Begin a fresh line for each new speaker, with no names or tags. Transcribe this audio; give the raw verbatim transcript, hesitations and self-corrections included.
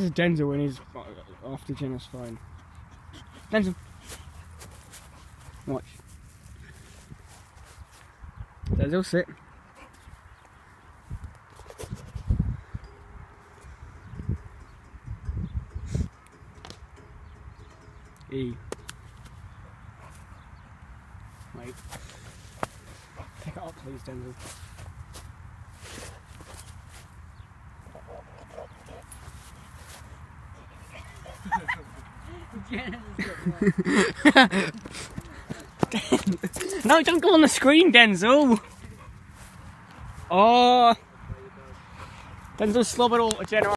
is Denzel when he's after Jenna's fine. Denzel. Watch. Denzel, sit. E. Wait. Pick it up, please, Denzel. No, don't go on the screen, Denzel. Oh, Denzel slobbered all Jenna.